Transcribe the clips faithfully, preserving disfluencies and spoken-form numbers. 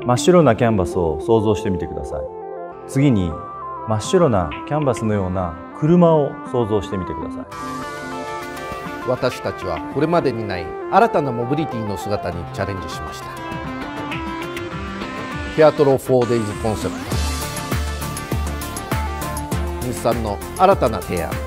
真っ白なキャンバスを想像してみてください。次に真っ白なキャンバスのような車を想像してみてください。 私たちはこれまでにない新たなモビリティの姿にチャレンジしました。テアトロ フォーデイズ コンセプト、日産の新たな提案です。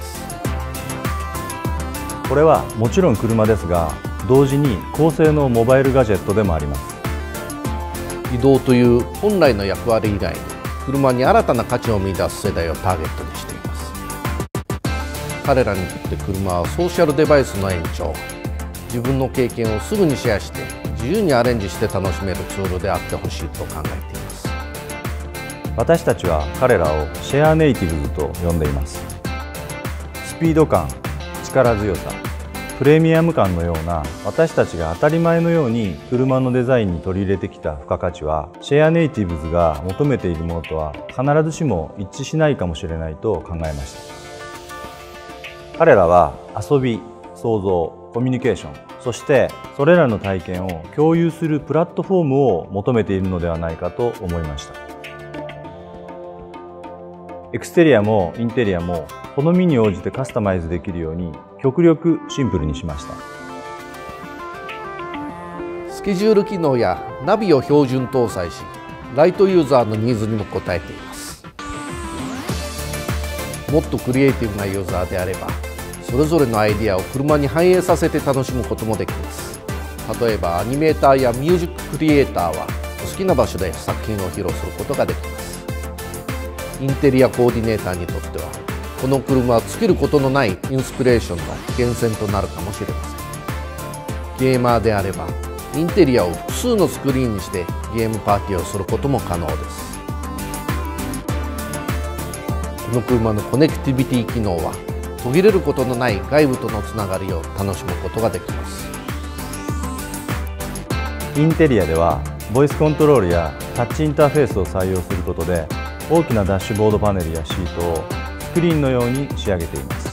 これはもちろん車ですが、同時に高性能モバイルガジェットでもあります。 移動という本来の役割以外に車に新たな価値を見出す世代をターゲットにしています。彼らにとって車はソーシャルデバイスの延長、自分の経験をすぐにシェアして自由にアレンジして楽しめるツールであってほしいと考えています。 私たちは彼らをシェアネイティブズと呼んでいます。スピード感、力強さ、プレミアム感のような私たちが当たり前のように車のデザインに取り入れてきた付加価値は、シェアネイティブズが求めているものとは必ずしも一致しないかもしれないと考えました。彼らは遊び、創造、コミュニケーション、そしてそれらの体験を共有するプラットフォームを求めているのではないかと思いました。エクステリアもインテリアも好みに応じてカスタマイズできるように極力シンプルにしました。 スケジュール機能やナビを標準搭載し、ライトユーザーのニーズにも応えています。もっとクリエイティブなユーザーであれば、それぞれのアイディアを車に反映させて楽しむこともできます。例えばアニメーターやミュージッククリエイターは好きな場所で作品を披露することができます。インテリアコーディネーターにとっては、この車は尽きることのないインスピレーションの源泉となるかもしれません。ゲーマーであればインテリアを複数のスクリーンにしてゲームパーティーをすることも可能です。この車のコネクティビティ機能は途切れることのない外部とのつながりを楽しむことができます。 インテリアではボイスコントロールやタッチインターフェースを採用することで、大きなダッシュボードパネルやシートをスクリーンのように仕上げています。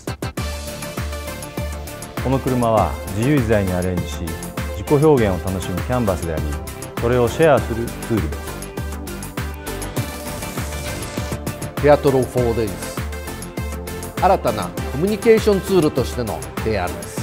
この車は自由自在にアレンジし、自己表現を楽しむキャンバスであり、それをシェアするツールです。 テアトロ フォーデイズ、新たなコミュニケーションツールとしての提案です。